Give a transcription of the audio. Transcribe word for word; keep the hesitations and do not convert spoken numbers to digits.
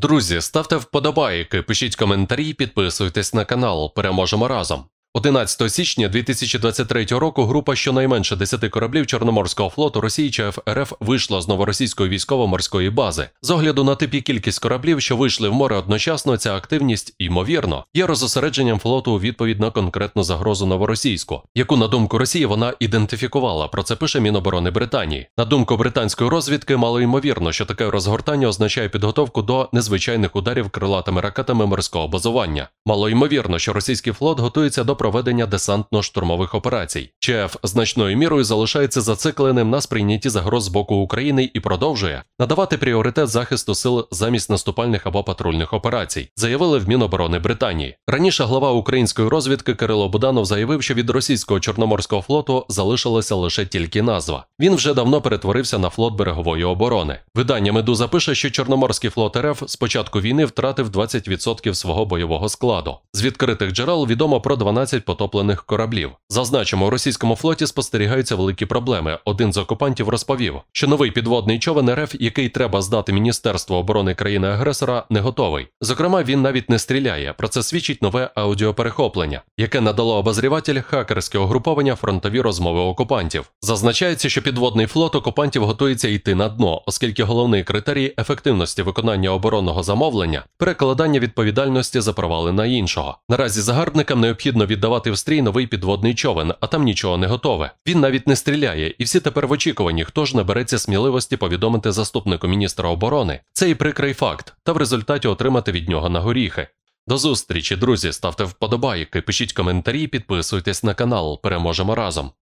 Друзі, ставте вподобайки, пишіть коментарі, підписуйтесь на канал. Переможемо разом! одинадцятого січня дві тисячі двадцять третього року група щонайменше десяти кораблів Чорноморського флоту Росії ЧФ РФ вийшла з новоросійської військово-морської бази. З огляду на тип і кількість кораблів, що вийшли в море одночасно, ця активність, ймовірно, є розосередженням флоту у відповідь на конкретну загрозу новоросійську, яку, на думку Росії, вона ідентифікувала. Про це пише Міноборони Британії. На думку британської розвідки, мало ймовірно, що таке розгортання означає підготовку до незвичайних ударів крилатими ракетами морського базування. Мало ймовірно, що російський флот готується до проведення десантно-штурмових операцій. ЧФ значною мірою залишається зацикленим на сприйнятті загроз з боку України і продовжує надавати пріоритет захисту сил замість наступальних або патрульних операцій, заявили в Міноборони Британії. Раніше глава української розвідки Кирило Буданов заявив, що від російського Чорноморського флоту залишилася лише тільки назва. Він вже давно перетворився на флот берегової оборони. Видання «Медуза» пише, що Чорноморський флот РФ з початку війни втратив двадцять відсотків свого бойового складу. З відкритих джерел відомо про дванадцять потоплених кораблів. Зазначимо, у російському флоті спостерігаються великі проблеми. Один з окупантів розповів, що новий підводний човен РФ, який треба здати Міністерству оборони країни-агресора, не готовий. Зокрема, він навіть не стріляє. Про це свідчить нове аудіоперехоплення, яке надало обозріватель хакерське угруповання «Фронтові розмови окупантів». Зазначається, що підводний флот окупантів готується йти на дно, оскільки головний критерій ефективності виконання оборонного замовлення – перекладання відповідальності за провали на іншого. Наразі загарбникам необхідно віддавати в стрій новий підводний човен, а там нічого не готове. Він навіть не стріляє, і всі тепер в очікуванні, хто ж набереться сміливості повідомити заступнику міністра оборони цей прикрий факт та в результаті отримати від нього на горіхи. До зустрічі, друзі, ставте вподобайки, пишіть коментарі, підписуйтесь на канал. Переможемо разом!